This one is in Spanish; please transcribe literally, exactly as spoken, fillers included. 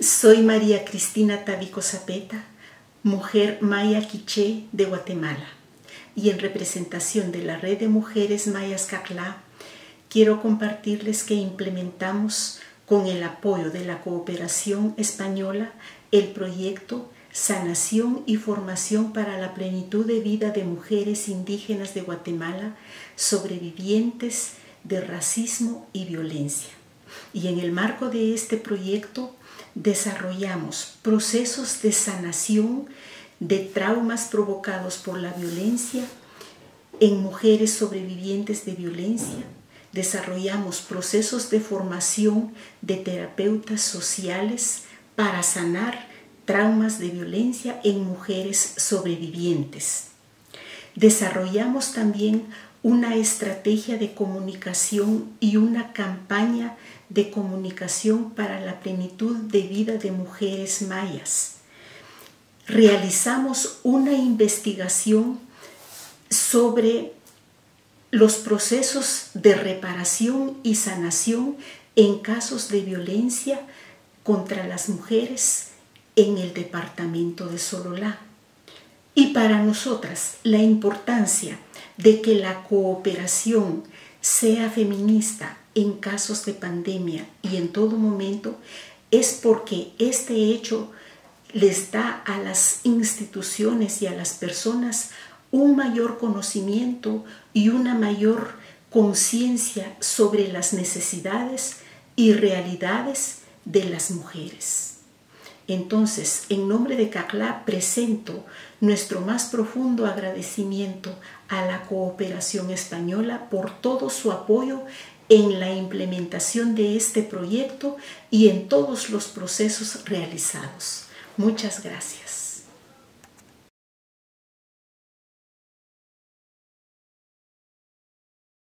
Soy María Cristina Tabico Zapeta, mujer maya quiché de Guatemala, y en representación de la Red de Mujeres Mayas CACLA, quiero compartirles que implementamos con el apoyo de la cooperación española el proyecto Sanación y Formación para la Plenitud de Vida de Mujeres Indígenas de Guatemala, sobrevivientes de racismo y violencia. Y en el marco de este proyecto desarrollamos procesos de sanación de traumas provocados por la violencia en mujeres sobrevivientes de violencia. Desarrollamos procesos de formación de terapeutas sociales para sanar traumas de violencia en mujeres sobrevivientes. Desarrollamos también una estrategia de comunicación y una campaña de comunicación para la plenitud de vida de mujeres mayas. Realizamos una investigación sobre los procesos de reparación y sanación en casos de violencia contra las mujeres en el departamento de Sololá. Y para nosotras, la importancia de que la cooperación sea feminista en casos de pandemia y en todo momento es porque este hecho les da a las instituciones y a las personas un mayor conocimiento y una mayor conciencia sobre las necesidades y realidades de las mujeres. Entonces, en nombre de CACLA presento nuestro más profundo agradecimiento a la cooperación española por todo su apoyo en la implementación de este proyecto y en todos los procesos realizados. Muchas gracias.